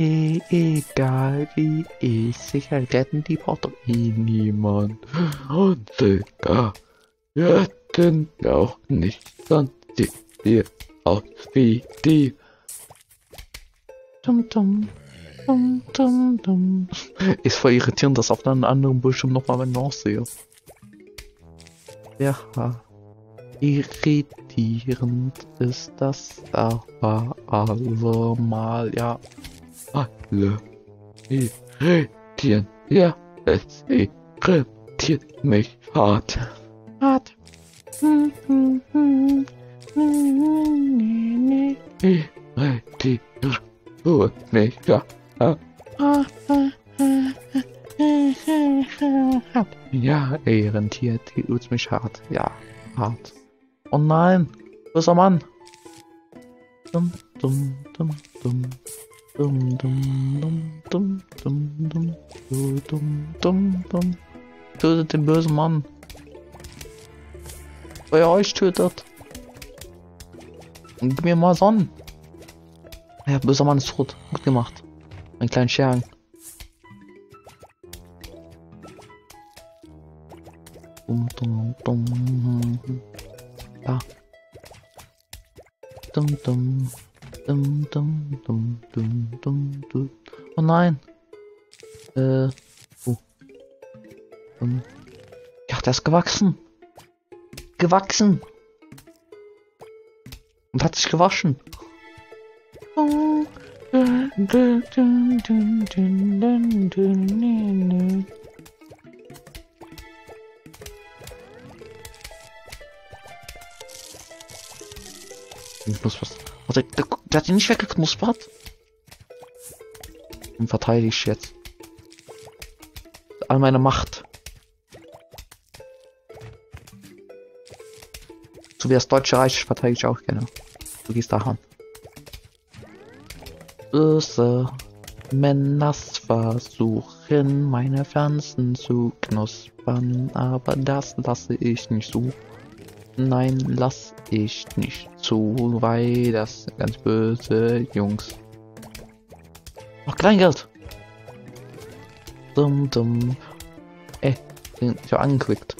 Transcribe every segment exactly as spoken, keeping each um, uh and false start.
E egal wie ich, sicher retten die braucht doch eh niemand. Und sicher, wir sind auch nicht, sonst sieht ihr aus wie die. Dum dum, dum dum dum. Ist voll irritierend, dass auf einem anderen Bildschirm nochmal mein Maus sehe. Ja, irritierend ist das aber allemal, ja. Alle irritieren, ja, es irritiert mich hart. Hart. Irritiert mich, ja. Ja, Ehrentier, die tut mich hart. Ja, hart. Oh nein, böser Mann. Dum, dum, dum, dum. Dum, dum, dum, dum, dum, dum, dum, dum, dum. Tötet den bösen Mann. Wer euch tötet. Und gib mir mal Sonnen. Ja, böser Mann ist tot. Gut gemacht. Ein kleinen Schergen. Dum, dum, dum. Ja. Dum, dum. Dum, dum, dum, dum, dum, dum. Oh nein. Äh. Oh. Um. Ja, der ist gewachsen. Gewachsen. Und hat sich gewaschen. Ich muss was. Der, der, der hat ihn nicht weggeknuspert. Und verteidige ich jetzt. All meine Macht. So wie das Deutsche Reich verteidige ich auch gerne. Du gehst daran. Böse Männers versuchen, meine Pflanzen zu knuspern, aber das lasse ich nicht zu. Nein, lass ich nicht zu, weil das sind ganz böse Jungs. Ach, Kleingeld! Dumm, dumm. Ey, ich hab angeklickt.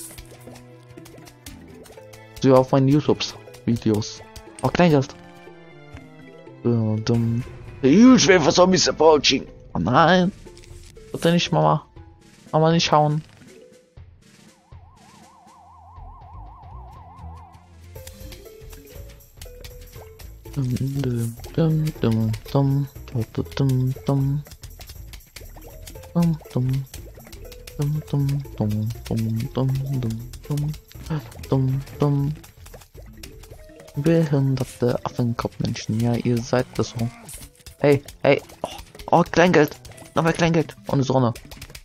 So auf meinen YouTube-Videos. Ach, Kleingeld! So, dumm. Ich will was Zombies approaching! Oh nein! Bitte nicht, Mama. Mama, nicht hauen. Dum dum dum dum dum dum dum dum dum dum dum dum dum dum dum dum dum. Behinderte Affenkopfmenschen, ja, ihr seid das so. Hey, hey, oh, oh, Kleingeld, nochmal Kleingeld, ohne Sonne.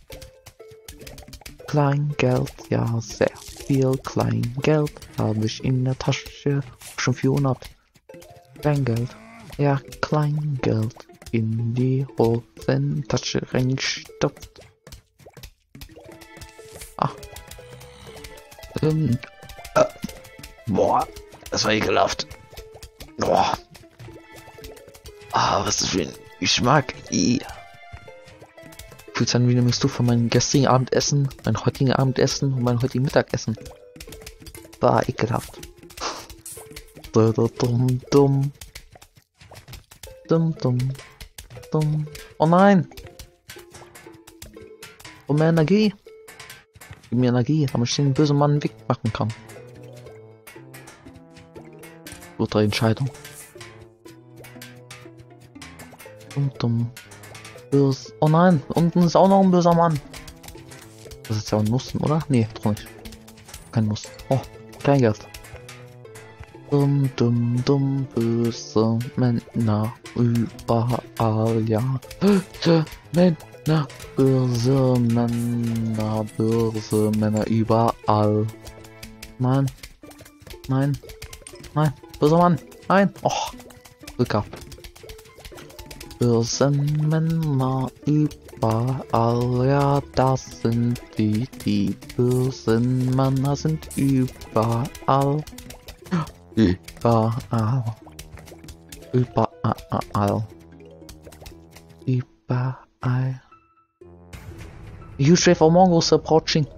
Kleingeld, ja, sehr viel Kleingeld habe ich in der Tasche, schon vierhundert. Kleingeld, ja, Kleingeld in die Hosentasche reingestopft. Ah. Ähm. Äh. Boah, das war ekelhaft. Boah. Ah, was ist das für ein Geschmack? I. Fühlt sich an wie eine Mixtur von meinem gestrigen Abendessen, mein heutigen Abendessen und mein heutigen Mittagessen. War ekelhaft. Dumm, dumm. Dumm, dumm. Dumm. Oh nein! Und mehr Energie. Gib mir Energie, damit ich den bösen Mann wegmachen kann. Gute Entscheidung. Dumm, dumm. Bös. Oh nein, unten ist auch noch ein böser Mann. Das ist ja ein Nussen, oder? Nee, doch nicht. Kein Nuss. Oh, Kleingeld. Dumm, dumm, dumm, böse Männer überall, ja. Böse Männer, böse Männer, böse Männer überall. Nein, nein, nein, böser Mann, nein, och, Glück gehabt. Böse Männer überall, ja, das sind die, die bösen Männer sind überall. Überall. Überall. Überall. Huge Wave of Mongos approaching.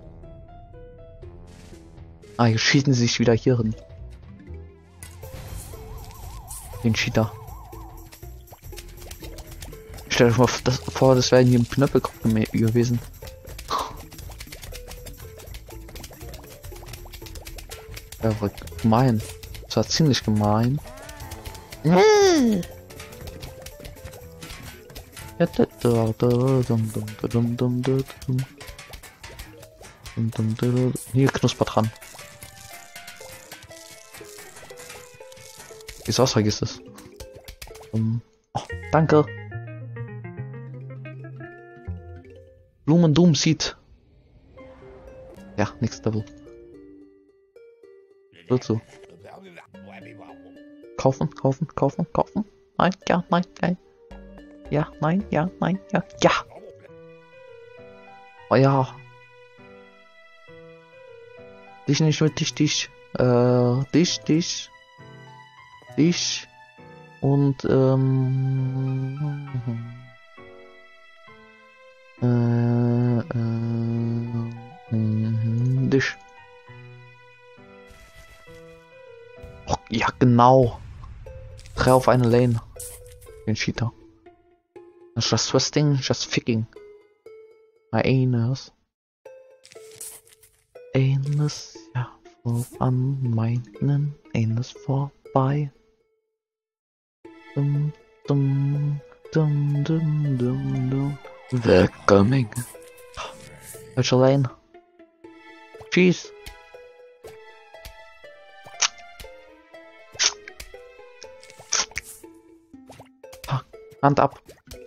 Ah, hier schießen sie sich wieder hier hin. Den Cheater. Stell dir mal das vor, das wäre hier ein Knöppelkopf gewesen. Ja, war gemein. Das war ziemlich gemein. Hier Knusper dran. Wie Wasser ist es? Um, oh, danke. Blumen Doom sieht. Ja, nix Devil. So. Kaufen, kaufen, kaufen, kaufen. Nein, ja, nein, nein. Ja, nein, ja, nein, ja, ja. Oh ja. Dich nicht mit dich, dich. Äh, dich, dich. Dich. Und, ähm. Äh, äh, äh, dich. Oh, ja, genau. Drei auf eine Lane. Den Cheater. Just twisting, just ficking. My anus. Anus, ja, voran meinen Anus vorbei. Dum, dum, dum, dum, dum, dum. The coming. Welche Lane? Cheese. Hand ab.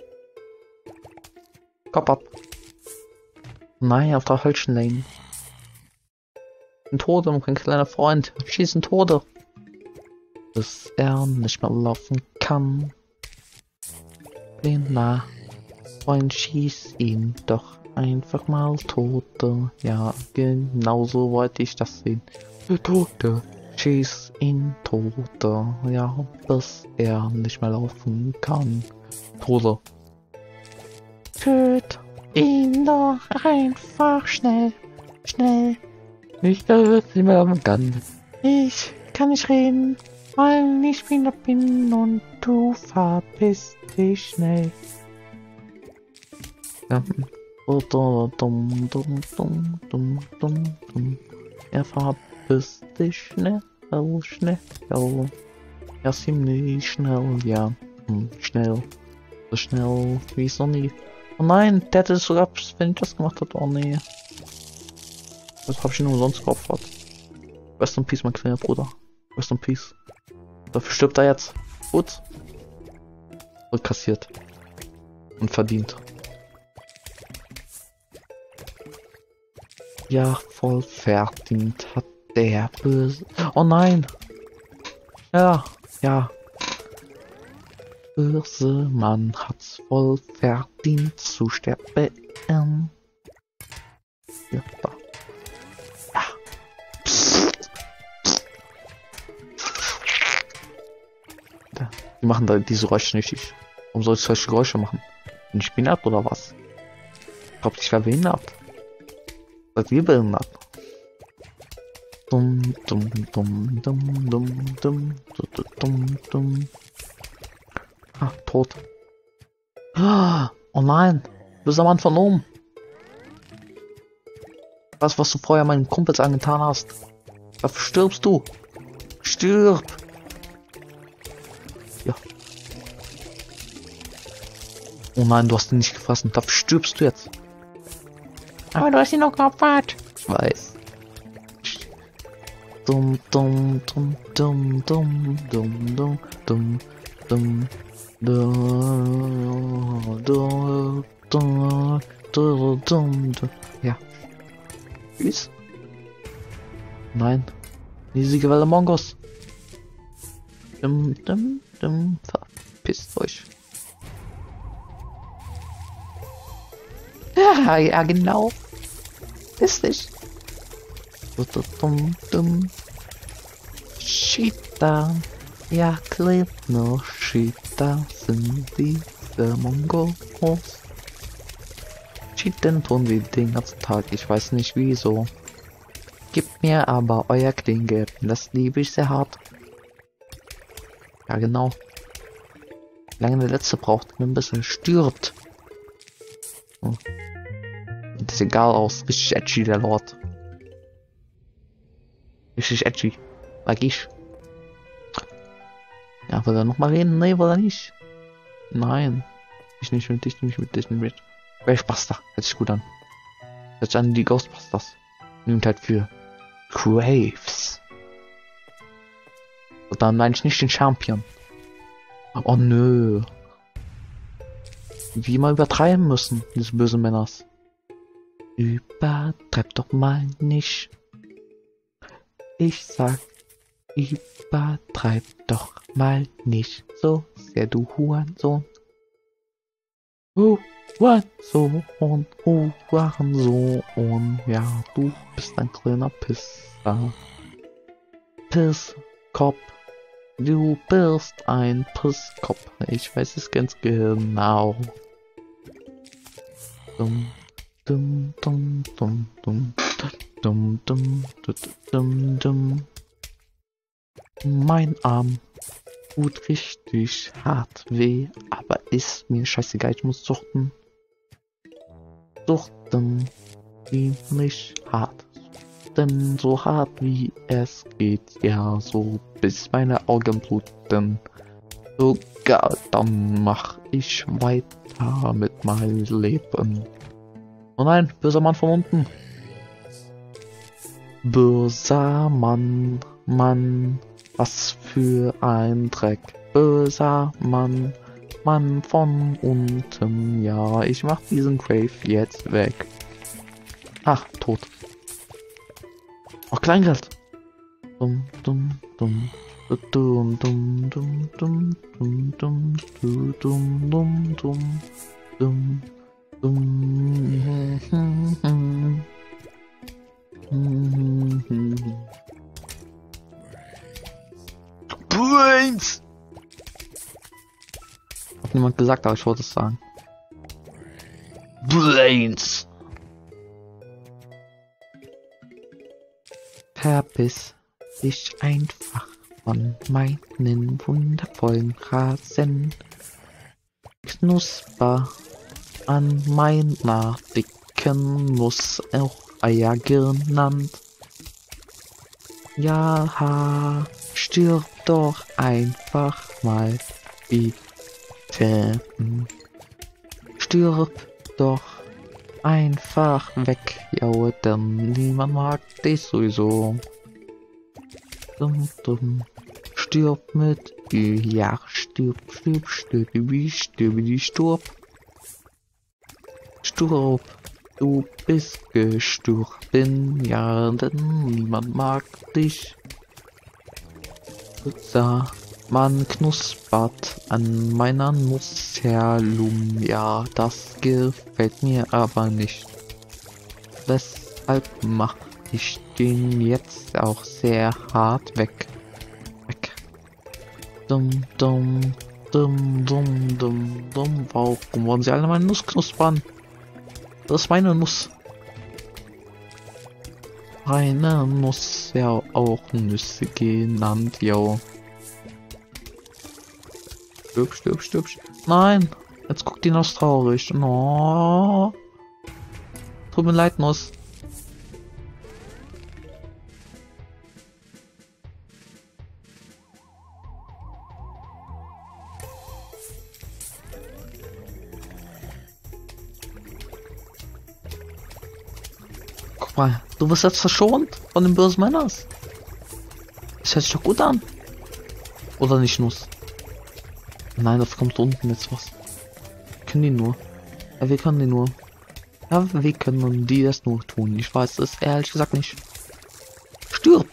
Kopf ab. Nein, auf der falschen Lane. Ein Tode, mein kleiner Freund. Schießen Tode. Bis er nicht mehr laufen kann. Kleiner Freund, schieß ihn doch einfach mal Tote. Ja, genau so wollte ich das sehen. Tote. Schieß ihn Tote. Ja, bis er nicht mehr laufen kann. Tode. Töt ihn doch einfach schnell, schnell. Ich kann nicht mehr laufen kann. Ich kann nicht reden, weil ich wieder bin und du verpisst dich schnell. Ja. Dumm, dumm, dumm, dumm, dumm, dumm, dumm. Er verpisst dich schnell, schnell. Ja, ziemlich schnell, ja. Hm, schnell. So schnell wie es noch nie. Oh nein, der hätte es sogar, wenn ich das gemacht hat. Oh nee. Das hab ich nur umsonst geopfert. Rest in Peace, mein kleiner Bruder. Rest in Peace. Dafür stirbt er jetzt. Gut. Und kassiert. Und verdient. Ja, voll verdient hat der böse. Oh nein. Ja, ja. Böse Mann hat's voll verdient zu sterben. Ja, da. Ja. Da. Die machen da diese Geräusche nicht. Ich. Warum soll ich solche Geräusche machen? Bin ich behindert oder was? Glaubt, ich wäre behindert. Seid ihr behindert? Dumm, dumm, dumm, dumm, dumm, dumm, dumm, dumm. Ah, tot. Oh nein, böser Mann von oben. Was, was du vorher meinen Kumpels angetan hast. Dafür stirbst du. Stirb. Ja. Oh nein, du hast ihn nicht gefressen. Dafür stirbst du jetzt. Aber du hast ihn noch geopfert. Ich weiß. Dumm, dumm, dumm, dumm, dumm, dumm, dumm, dumm, dumm. Du, du, du, du, du, du. Ja. Tschüss. Nein. Riesige Welle Mongos. Dum, dum, dum. Verpisst euch. Ja, ja, genau. Ist nicht. Dumm, dumm. Cheater. Ja, klebt noch Cheater sind die der Mongols. Cheaten tun sie den ganzen Tag, ich weiß nicht wieso. Gebt mir aber euer Klingeld, das liebe ich sehr hart. Ja genau. Wie lange der letzte braucht, ein bisschen stirbt. Oh. Sieht egal aus, richtig edgy der Lord. Richtig edgy. Mag ich. Ja, will er noch mal reden? Nee, will er nicht. Nein. Ich nicht mit, dich nicht mit, dich nicht mit. Ghostbuster, hört sich gut an. Hört sich an die Ghostbusters. Nimmt halt für Graves. Und dann meine ich nicht den Champion. Oh nö. Wie mal übertreiben müssen, diese bösen Männers. Übertreib doch mal nicht. Ich sag, übertreib doch mal nicht so sehr, du Hurensohn. Hurensohn, Hurensohn, ja, du bist ein kleiner Pisser. Pisskopf, du bist ein Pisskopf, ich weiß es ganz genau. Dumm, dumm, dumm, dumm, dumm, dumm, dumm, dumm, dumm. Mein Arm tut richtig hart weh, aber ist mir scheißegal, ich muss suchten. Suchten ziemlich hart. Denn so hart wie es geht, ja, so bis meine Augen bluten. Sogar dann mach ich weiter mit meinem Leben. Oh nein, böser Mann von unten. Böser Mann, Mann. Was für ein Dreck, böser Mann, Mann von unten, ja, ich mach diesen Grave jetzt weg. Ach, tot. Ach, Kleingeld. Dumm, dumm, dumm, dumm, dumm, dumm, dumm, dumm, dumm, dumm, dumm, dumm, dumm, dumm, dumm. Brains! Hat niemand gesagt, aber ich wollte es sagen. Brains! Verbiss dich einfach von meinen wundervollen Rasen. Knusper an meiner dicken Nuss, auch Eier genannt. Ja, stirb doch einfach mal, bitte. Stirb doch einfach weg, ja, denn niemand mag dich sowieso. Dumm, dumm. Stirb mit Ü, ja, stirb, stirb, stirb, wie stirb, die stirb. Stirb, du bist gestorben, ja, denn niemand mag dich. Da, man knuspert an meiner Nussherlum, ja, das gefällt mir aber nicht. Deshalb mach ich den jetzt auch sehr hart weg. Weg. Dumm, dumm, dumm, dumm, dumm, dumm. Warum wollen sie alle meine Nuss knuspern? Das ist meine Nuss. Eine Nuss, ja auch Nüsse genannt, jo. Stirb, stirb, stirb, stirb. Nein, jetzt guckt die Nuss traurig. No. Tut mir leid, Nuss. Guck mal, du wirst jetzt verschont von den bösen Männern. Das hört sich doch gut an. Oder nicht, Nuss? Nein, das kommt unten jetzt was. Können die nur? Ja, wir können die nur. Ja, wir können die das nur tun. Ich weiß es ehrlich gesagt nicht. Stirb!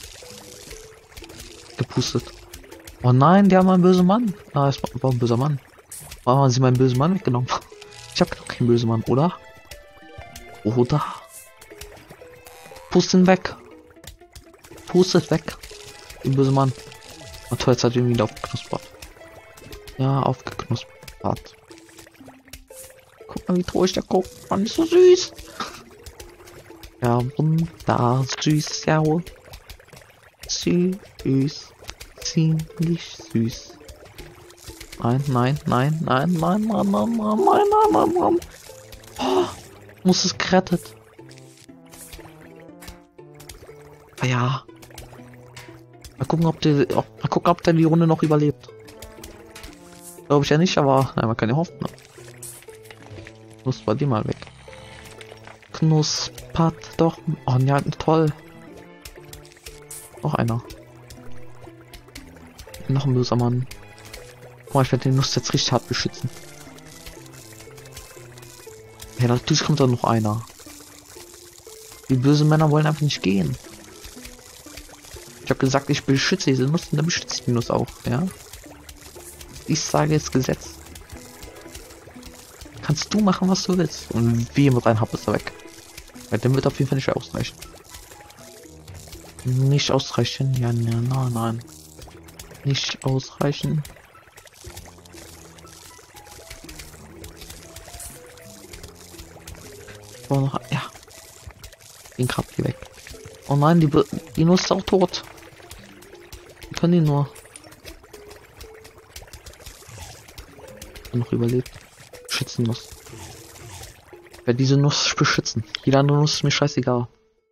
Gepustet. Oh nein, die haben einen bösen Mann. Ah, es war ein böser Mann. Warum haben sie meinen bösen Mann weggenommen? Ich habe noch keinen bösen Mann, oder? Oder? Pusten weg. Pustet weg. Den bösen Mann. Und jetzt hat ihn wieder aufgeknuspert. Ja, aufgeknuspert. Guck mal, wie traurig der guckt. Mann, ist so süß. Ja, wunder süß, ja. Süß. Ziemlich süß. Nein, nein, nein, nein, nein, nein, nein, nein, nein, nein, nein, nein. Oh, muss es gerettet. Ah ja. Mal gucken, ob der, ob, mal gucken, ob der die Runde noch überlebt. Glaube ich ja nicht, aber nein, man kann ja hoffen. Ne? Knusper die mal weg. Knuspert doch. Oh ja, toll. Noch einer. Noch ein böser Mann. Guck mal, ich werde den Nuss jetzt richtig hart beschützen. Ja, natürlich kommt da noch einer. Die bösen Männer wollen einfach nicht gehen. Ich habe gesagt, ich beschütze diese Nuss und dann beschütze ich die Nuss auch, ja? Ich sage jetzt Gesetz. Kannst du machen, was du willst. Und wie mit rein hab ist er weg. Weil dem wird auf jeden Fall nicht ausreichen. Nicht ausreichen? Ja, ja, nein, nein. Nicht ausreichen. Oh, noch, ja. Den Krab hier weg. Oh nein, die, die Nuss ist auch tot. Wie können die nur? Noch überlebt. Schützen muss. Ich werde diese Nuss beschützen. Jede andere Nuss ist mir scheißegal.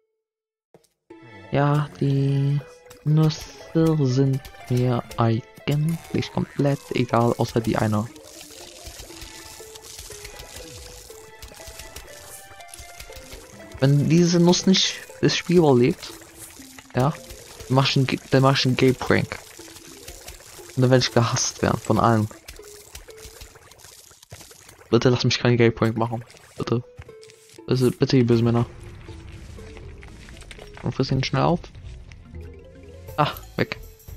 Ja, die Nüsse sind mir eigentlich komplett egal, außer die eine. Wenn diese Nuss nicht das Spiel überlebt, ja, dann mach ich einen, dann mach ich einen Gay Prank. Und dann werde ich gehasst werden von allen. Bitte lass mich keinen Gay Prank machen. Bitte. Bitte, bitte, ihr bösen Männer. Und friss ihn schnell auf. Ah, weg.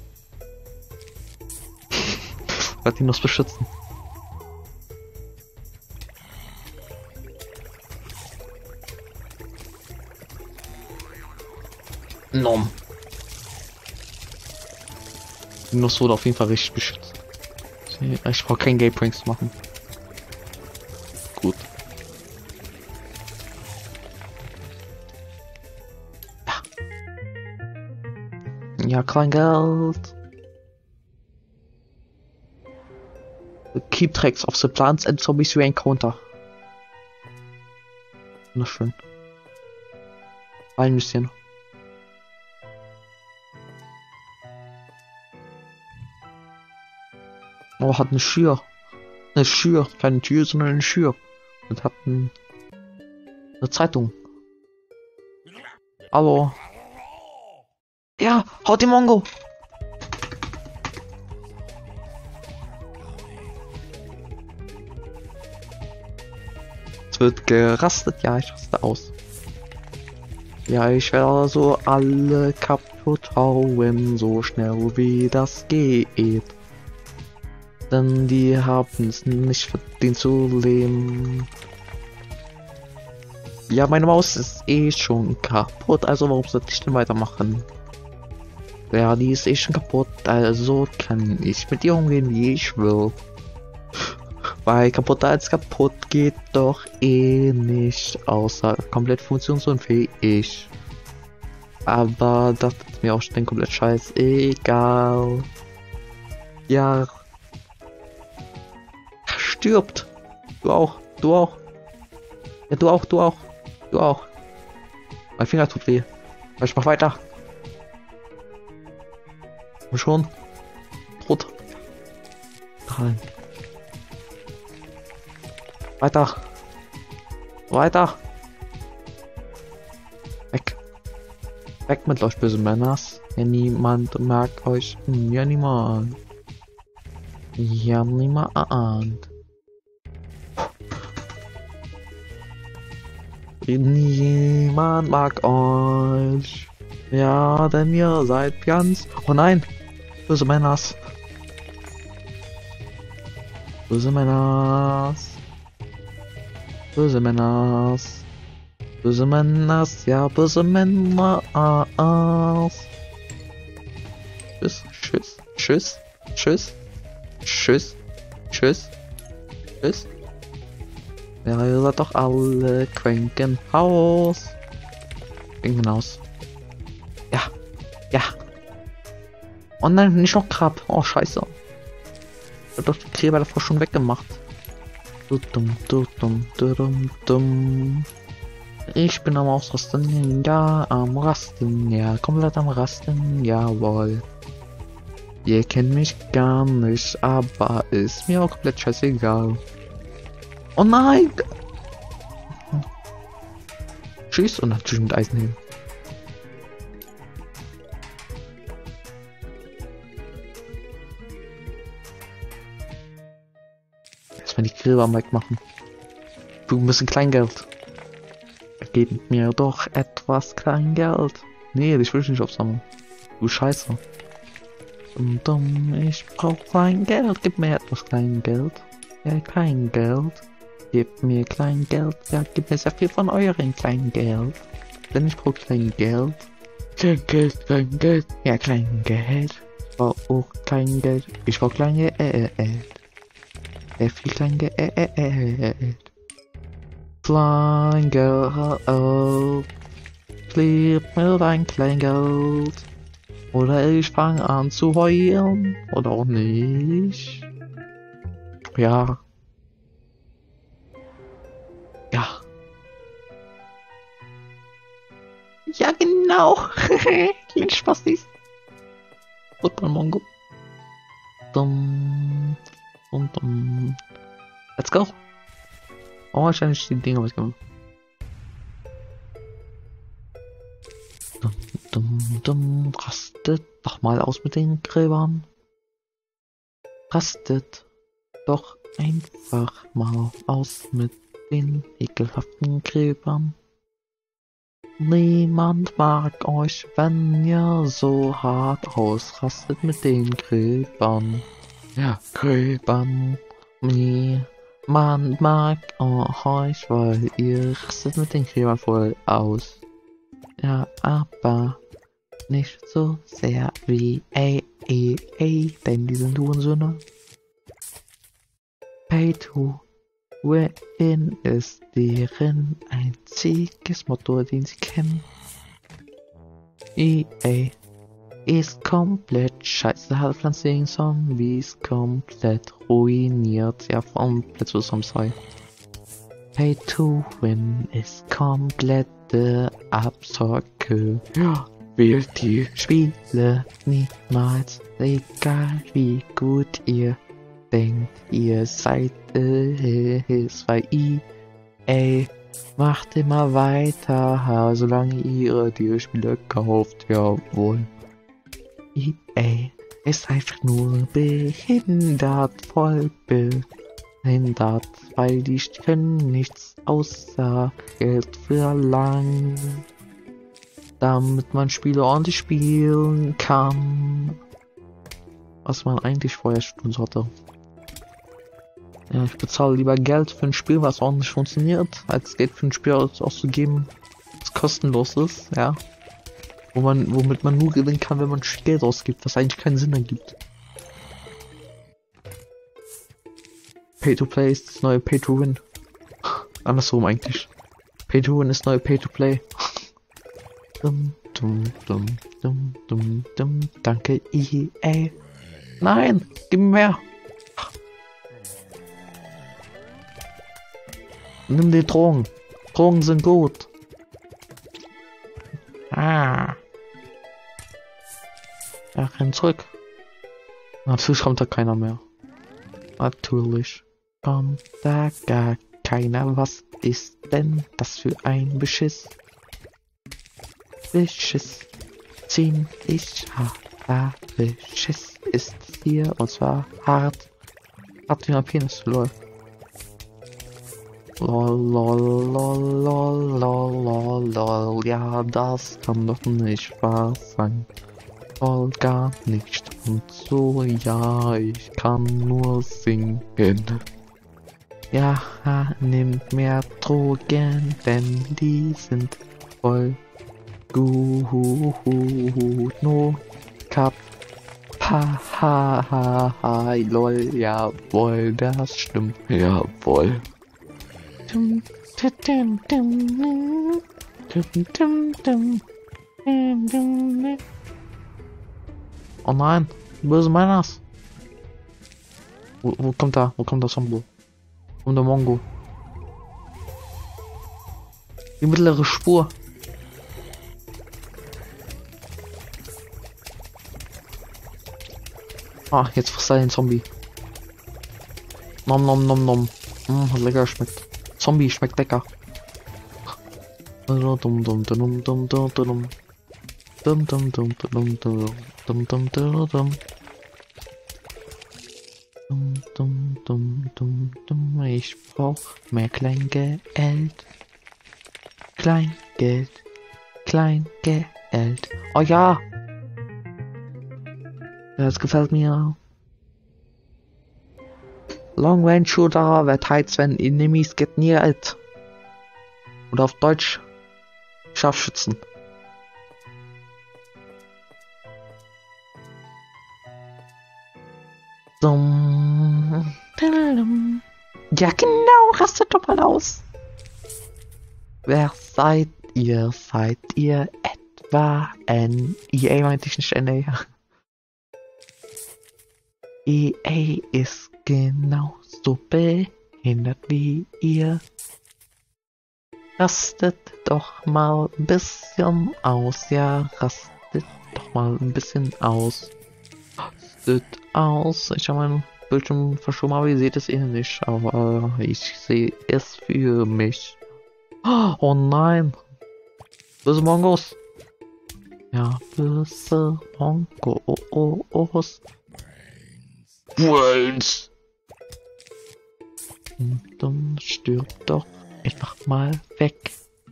Ich werde die Nuss beschützen. Nom. Die Nuss wurde auf jeden Fall richtig beschützt. Ich brauche keinen Gay Pranks zu machen. Gut. Ja. Ja, kein Geld. Keep tracks of the plants and zombies you encounter. Na schön. Ein bisschen. Oh, hat eine Schür. Eine Schür. Keine Tür, sondern eine Schür. Und hat ein, eine Zeitung. Hallo. Ja, haut die Mongo. Es wird gerastet. Ja, ich raste aus. Ja, ich werde so alle kaputt hauen, so schnell wie das geht. Denn die haben es nicht verdient zu leben. Ja, meine Maus ist eh schon kaputt, also warum sollte ich denn weitermachen? Ja, die ist eh schon kaputt, also kann ich mit ihr umgehen, wie ich will. Weil kaputt als kaputt geht doch eh nicht, außer komplett funktionsunfähig. Aber das ist mir auch schon komplett scheißegal. Ja. Stirbt. Du auch, du auch. Ja, du auch, du auch. Du auch. Mein Finger tut weh. Aber ich mach weiter. Und schon. Rot. Nein. Weiter. Weiter. Weg. Weg mit euch, böse Männers. Ja, niemand mag euch. Ja, niemand. Ja, niemand. Niemand mag euch. Ja, denn ihr seid ganz... Oh nein! Böse Männers. Böse Männers. Böse Männers. Böse Männers. Ja, böse Männers. Tschüss, tschüss, tschüss, tschüss, tschüss, tschüss, tschüss. Ja, ihr seid doch alle Quenkenhaus. Quenkenhaus. Ja. Ja. Oh nein, nicht noch Krab. Oh, scheiße. Ich hab doch die Gräber davor schon weggemacht. Du dumm, du dumm, du dumm, dumm. Ich bin am Ausrasten, ja, am Rasten, ja, komplett am Rasten, jawohl. Ihr kennt mich gar nicht, aber ist mir auch komplett scheißegal. Oh nein! Tschüss und natürlich mit Eisenheben. Erstmal die Gräber wegmachen. Du ein bisschen Kleingeld. Gebt mir doch etwas Kleingeld. Nee, ich will nicht aufsammeln. Du Scheiße. Dumm, dumm, ich brauch Kleingeld. Gib mir etwas Kleingeld. Ja, Kleingeld. Gib mir Kleingeld. Ja, gib mir sehr viel von euren Kleingeld. Denn ich brauch Kleingeld. Kleingeld, Kleingeld. Ja, Kleingeld. Ich brauch auch Kleingeld. Ich brauch Kleingeld. Sehr viel Kleingeld. Kleingeld, gib mir dein Kleingeld. Oder ich fange an zu heulen. Oder auch nicht. Ja. Ja. Ja, genau. Kleine Spastis. Und mein Mongo. Dumm. Und dumm. Let's go. Oh, wahrscheinlich die Dinge was gemacht. Dumm, dumm, dumm, rastet doch mal aus mit den Gräbern. Rastet doch einfach mal aus mit den ekelhaften Gräbern. Niemand mag euch, wenn ihr so hart ausrastet mit den Gräbern. Ja, Gräbern. Nee. Man mag euch, weil ihr rastet mit den Gräbern voll aus. Ja, aber nicht so sehr wie A E A, denn die sind Hurensöhne. Pay to win ist deren einziges Motto, den sie kennen. E A ist komplett scheiße, hat Pflanzen Zombies komplett ruiniert, ja, komplett so Zombie. Pay to win ist komplette Abzocke. Ja, wählt die Spiele niemals, egal wie gut ihr denkt, ihr seid es, weil E A macht immer weiter, solange ihr die Spiele kauft, jawohl. E A ist einfach nur behindert, voll behindert, weil die können nichts außer Geld verlangen, damit man Spiele ordentlich spielen kann, was man eigentlich vorher tun sollte. Ja, ich bezahle lieber Geld für ein Spiel, was ordentlich funktioniert, als Geld für ein Spiel auszugeben, das kostenlos ist, ja. Wo man, womit man nur gewinnen kann, wenn man Geld ausgibt, was eigentlich keinen Sinn ergibt. Pay to Play ist das neue Pay to Win. Andersrum eigentlich. Pay to Win ist neue Pay to Play. Dum, dum, dum, dum, dum, dum. Danke E A. Nein, gib mir mehr. Nimm die Drogen. Drogen sind gut. Ah. Ja, renn zurück. Natürlich kommt da keiner mehr. Natürlich kommt da gar keiner. Was ist denn das für ein Beschiss? Beschiss. Ziemlich harter Beschiss ist hier. Und zwar hart. Hart wie mein Penis. Lol. Lol, lol, lol, lol, lol, lol, lol. Ja, das kann doch nicht wahr sein. Voll gar nicht und so, ja, ich kann nur singen. Ja, nimmt mehr Drogen, denn die sind voll gut. No, Kap, ha, ha, ha, ha, lol, jawohl, das stimmt, jawohl. Dum, dum, dum, dum, dum, dum, dum, dum, dum. Oh nein, böse Miners. Wo, wo kommt da? Wo kommt der Sombo? Und der Mongo. Die mittlere Spur. Ah, jetzt frisst er den Zombie. Nom nom nom nom. Mm, hat lecker geschmeckt. Zombie schmeckt lecker. Dum dum dum dum dum dum dum. Dum dum dum dum dum dum dum dum dum. Dum dum dum dum dum. Ich brauch mehr Kleingeld. Kleingeld. Kleingeld. Oh ja. Das gefällt mir. Long Range Shooter wird heizt, wenn Enemies get near it. Oder auf Deutsch Scharfschützen. Ja genau, rastet doch mal aus. Wer seid ihr? Seid ihr etwa N E A? Meinte ich nicht N A. E A ist genauso behindert wie ihr. Rastet doch mal ein bisschen aus, ja, rastet doch mal ein bisschen aus. Rastet aus. Ich habe meinen Bildschirm verschoben, aber ihr seht es eh nicht, aber ich sehe es für mich. Oh nein! Böse Mongos! Ja, böse Mongos! Brains! Und dann stirbt doch einfach mal weg.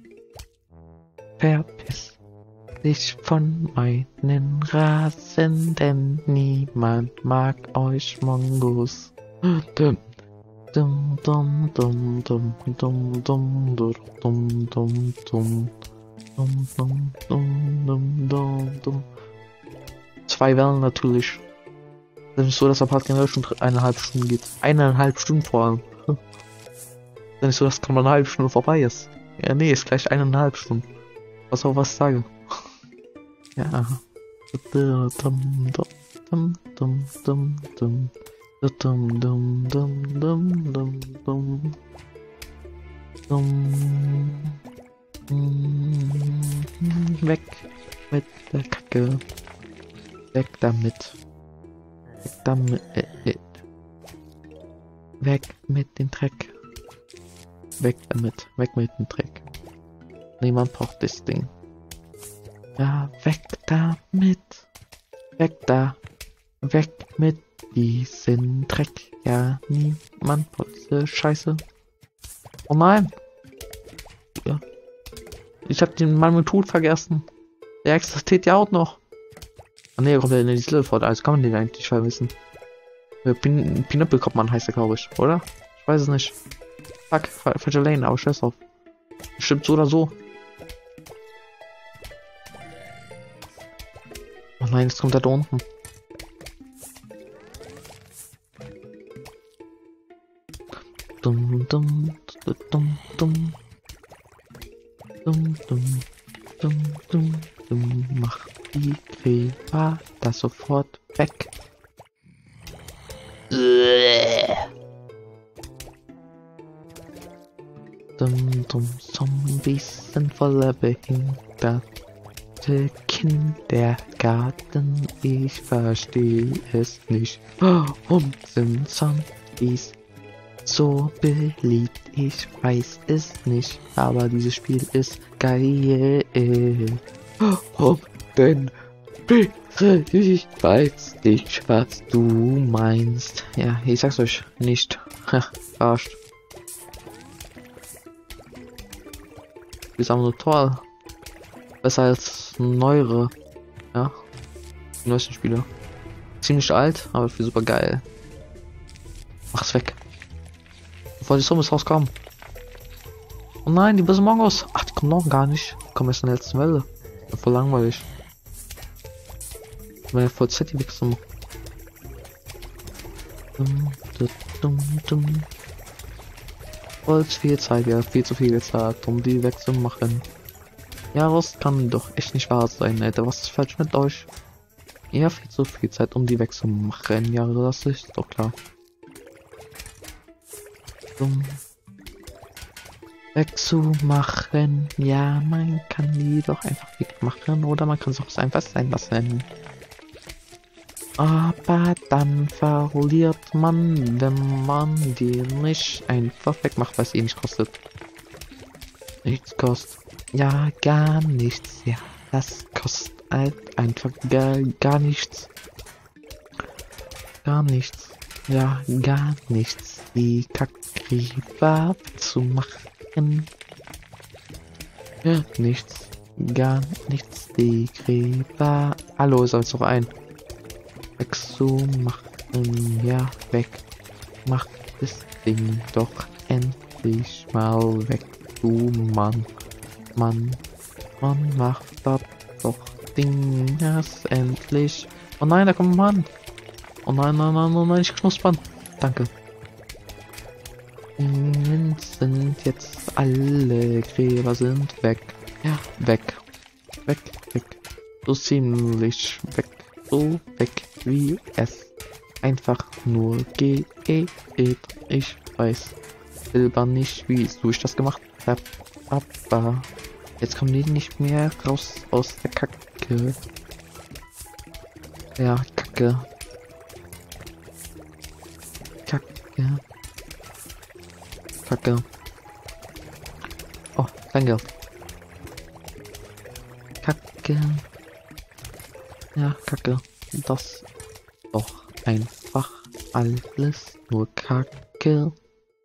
Verpiss dich von meinen Rasen, denn niemand mag euch Mongos. Dum dum dum dum dum dum dum dum dum dum dum dum dum dum dum. Zwei Wellen natürlich. Das ist so, dass der Part generell schon eineinhalb Stunden geht. Eineinhalb Stunden vor allem. Dann ist so, dass kann man eine halbe Stunde vorbei ist. Ja, nee, ist gleich eineinhalb Stunden. Was auch was sage. Ja. Dum dum dum dum dum dum dum dum dum dum dum dum dum. Weg mit der Kacke. Weg damit. Weg damit. Äh, weg mit dem Dreck. Weg damit. Weg mit dem Dreck. Niemand braucht das Ding. Ja, weg damit. Weg da. Weg mit diesem Dreck. Ja, niemand braucht diese Scheiße. Oh nein. Ja. Ich hab den Mann mit Tod vergessen. Der existiert ja auch noch. Ah ne, kommt ja in die Slillford, also kann man den eigentlich vermissen. Pin Peanut bekommt man, heißt er, glaube ich, oder? Ich weiß es nicht. Fuck, falsche Lane, aber scheiß drauf. Stimmt so oder so. Oh nein, jetzt kommt er da unten. Dum dum dum dum dum dum dum dum dum. Mach die Creeper sofort weg. Dum dum Zombies sind voller behinderte Kindergarten. Ich verstehe es nicht. Warum sind Zombies so beliebt? Ich weiß es nicht, aber dieses Spiel ist geil. Warum denn? Bitte, ich weiß nicht, was du meinst. Ja, ich sag's euch nicht. Ha, verarscht. Ist aber nur toll. Besser als neuere. Ja. Die neuesten Spiele. Ziemlich alt, aber für super geil. Mach's weg. Bevor die Zombies rauskommen. Oh nein, die bösen Mongos. Ach, die kommen noch gar nicht. Die kommen erst in der letzten Welle. Ja, voll langweilig. Ich meine, voll Z die Wichsen. Dum, dum, dum. Wollt viel Zeit, ja, viel zu viel Zeit, um die wegzumachen. Ja, das kann doch echt nicht wahr sein, Alter. Was ist falsch mit euch? Ja, viel zu viel Zeit, um die wegzumachen. Ja, das ist doch klar. Um wegzumachen. Ja, man kann die doch einfach wegmachen oder man kann es auch einfach sein lassen. Aber dann verliert man, wenn man die nicht einfach wegmacht, was eh nicht kostet. Nichts kostet. Ja, gar nichts. Ja, das kostet halt einfach gar, gar nichts. Gar nichts. Ja, gar nichts. Die Kackriva zu machen. Ja, nichts. Gar nichts. Die Gräber. Hallo, ist alles noch ein. Weg zu machen. Ja, weg. Mach das Ding doch endlich mal weg. Du Mann. Mann. Mann, mach das doch Ding erst endlich. Oh nein, da kommt ein Mann. Oh nein, nein, nein, nein, nein, ich knuspern. Danke. Sind jetzt alle Gräber sind weg. Ja, weg. Weg, weg. So ziemlich weg. So weg, wie es einfach nur geht. Ich weiß selber nicht, wieso ich das gemacht habe. Aber jetzt kommen die nicht mehr raus aus der Kacke. Ja, Kacke. Kacke. Kacke. Oh, danke. Kacke. Ja, Kacke. Das doch einfach alles nur Kacke.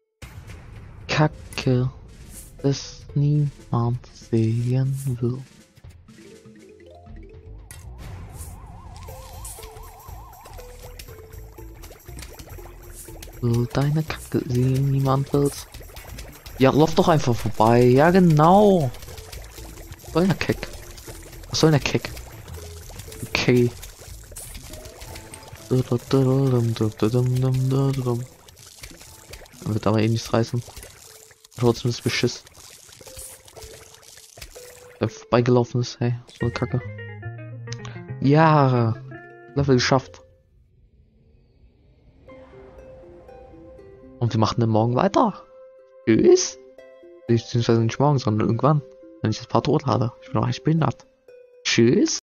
Kacke, das niemand sehen will. Will deine Kacke sehen, niemand will's. Ja, lauf doch einfach vorbei. Ja, genau. Was soll der Keck? Was soll der Keck? Okay. Wird aber eh nichts reißen. Trotzdem ist Beschiss. Der vorbeigelaufen ist, hey, so eine Kacke. Ja, Level geschafft. Und wir machen dann morgen weiter. Tschüss. Beziehungsweise nicht morgen, sondern irgendwann. Wenn ich das Part hochlade. Ich bin auch echt behindert. Tschüss.